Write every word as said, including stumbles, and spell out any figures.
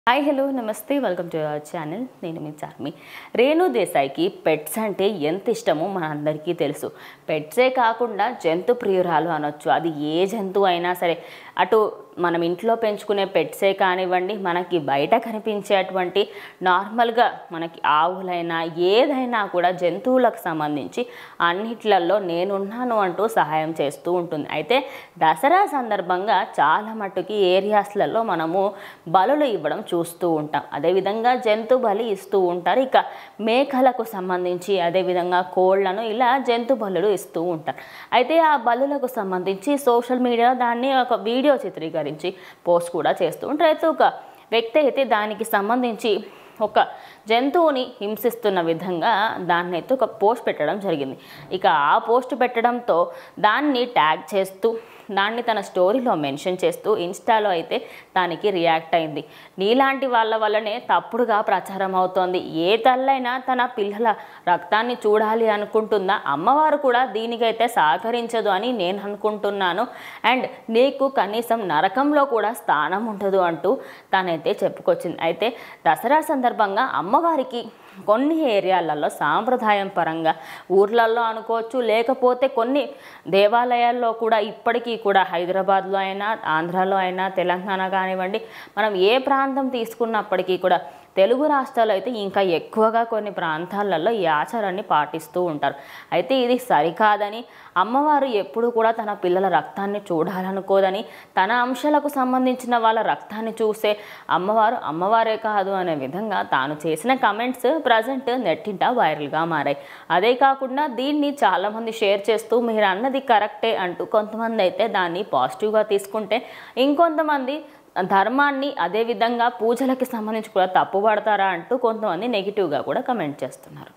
Hi hello నమస్తే welcome to our channel. నేను మీ చార్మి. రేణు దేశాయికి పెట్స్ అంటే ఎంత ఇష్టమో మన అందరికీ తెలుసు. పెట్సే కాకుండా జంతు ప్రియురాలు అనొచ్చు. అది ఏ జంతువు అయినా సరే, అటు మనం ఇంట్లో పెంచుకునే పెట్సే కానివ్వండి, మనకి బయట కనిపించేటువంటి నార్మల్గా మనకి ఆవులైనా ఏదైనా కూడా జంతువులకు సంబంధించి అన్నిట్లలో నేనున్నాను అంటూ సహాయం చేస్తూ ఉంటుంది. అయితే దసరా సందర్భంగా చాలా మట్టుకి ఏరియాస్లలో మనము బలులు ఇవ్వడం చూస్తూ ఉంటాం. అదేవిధంగా జంతు బలి ఇస్తూ ఉంటారు. ఇక మేకలకు సంబంధించి అదేవిధంగా కోళ్లను ఇలా జంతు బలులు ఇస్తూ ఉంటారు. అయితే ఆ బలులకు సంబంధించి సోషల్ మీడియాలో దాన్ని ఒక వీడియో చిత్రీకరించి పోస్ట్ కూడా చేస్తూ ఉంటారు. అయితే ఒక వ్యక్తి అయితే దానికి సంబంధించి ఒక జంతువుని హింసిస్తున్న విధంగా దాన్ని అయితే ఒక పోస్ట్ పెట్టడం జరిగింది. ఇక ఆ పోస్ట్ పెట్టడంతో దాన్ని ట్యాగ్ చేస్తూ దాన్ని తన స్టోరీలో మెన్షన్ చేస్తూ ఇన్స్టాలో అయితే దానికి రియాక్ట్ అయింది. నీలాంటి వాళ్ళ వల్లనే తప్పుడుగా ప్రచారం అవుతోంది. ఏ తల్లైనా తన పిల్లల రక్తాన్ని చూడాలి అనుకుంటుందా? అమ్మవారు కూడా దీనికైతే సహకరించదు అని నేను అనుకుంటున్నాను. అండ్ నీకు కనీసం నరకంలో కూడా స్థానం ఉండదు అంటూ తనైతే చెప్పుకొచ్చింది. అయితే దసరా సందర్భంగా అమ్మవారికి కొన్ని ఏరియాలలో సాంప్రదాయం పరంగా ఊర్లలో అనుకోవచ్చు, లేకపోతే కొన్ని దేవాలయాల్లో కూడా ఇప్పటికీ కూడా హైదరాబాద్లో అయినా ఆంధ్రాలో అయినా తెలంగాణ కానివ్వండి, మనం ఏ ప్రాంతం తీసుకున్నప్పటికీ కూడా తెలుగు రాష్ట్రాల్లో అయితే ఇంకా ఎక్కువగా కొన్ని ప్రాంతాలలో ఈ ఆచారాన్ని పాటిస్తూ ఉంటారు. అయితే ఇది సరికాదని, అమ్మవారు ఎప్పుడు కూడా తన పిల్లల రక్తాన్ని చూడాలనుకోదని, తన అంశాలకు సంబంధించిన వాళ్ళ రక్తాన్ని చూసే అమ్మవారు అమ్మవారే కాదు అనే విధంగా తాను చేసిన కమెంట్స్ ప్రజెంట్ నెట్టింట వైరల్గా మారాయి. అదే కాకుండా దీన్ని చాలామంది షేర్ చేస్తూ మీరు అన్నది కరెక్టే అంటూ కొంతమంది అయితే దాన్ని పాజిటివ్గా తీసుకుంటే, ఇంకొంతమంది ధర్మాన్ని అదేవిధంగా పూజలకి సంబంధించి కూడా తప్పుపడతారా అంటూ కొంతమంది నెగిటివ్గా కూడా కమెంట్ చేస్తున్నారు.